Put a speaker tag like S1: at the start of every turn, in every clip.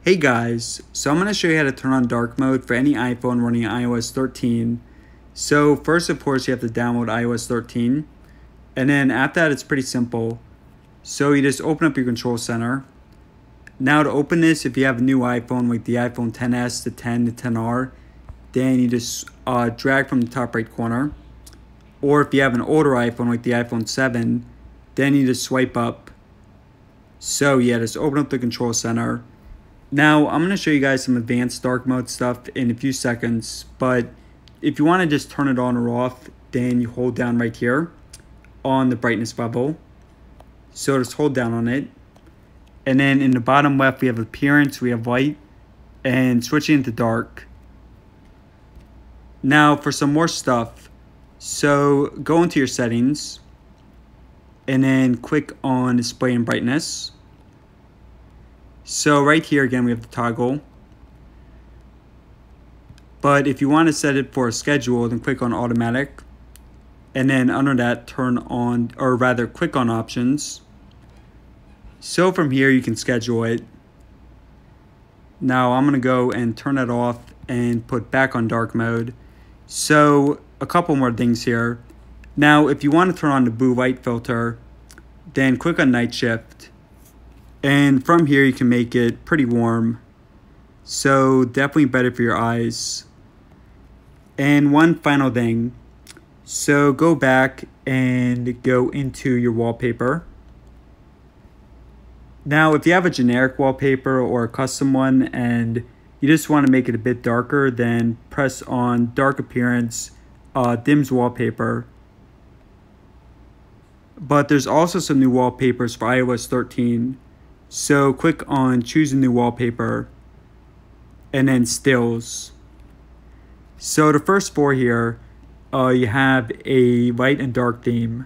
S1: Hey guys, so I'm going to show you how to turn on dark mode for any iPhone running iOS 13. So first of course you have to download iOS 13, and then after that it's pretty simple. So you just open up your control center. Now to open this, if you have a new iPhone like the iPhone XS, the 10, the 10R, then you just drag from the top right corner. Or if you have an older iPhone like the iPhone 7, then you just swipe up. So yeah, just open up the control center. Now, I'm going to show you guys some advanced dark mode stuff in a few seconds, but if you want to just turn it on or off, then you hold down right here on the brightness level. So just hold down on it. And then in the bottom left, we have appearance, we have light, and switching into dark. Now, for some more stuff, so go into your settings, and then click on display and brightness. So right here again we have the toggle, but if you want to set it for a schedule, then click on automatic, and then under that turn on, or rather click on options. So from here you can schedule it. Now I'm going to go and turn that off and put back on dark mode. So a couple more things here. Now if you want to turn on the blue light filter, then click on night shift. And from here you can make it pretty warm, so definitely better for your eyes. And one final thing, so go back and go into your wallpaper. Now if you have a generic wallpaper or a custom one and you just want to make it a bit darker, then press on dark appearance, dims wallpaper. But there's also some new wallpapers for iOS 13. So click on choose a new wallpaper and then stills. So the first four here, you have a light and dark theme.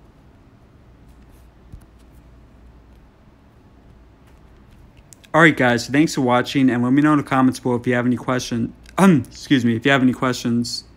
S1: Alright guys, so thanks for watching, and let me know in the comments below if you have any questions. If you have any questions.